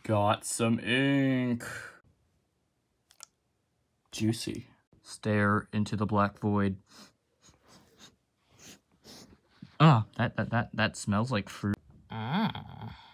Got some ink. Juicy. Stare into the black void. Ah, that smells like fruit. Ah.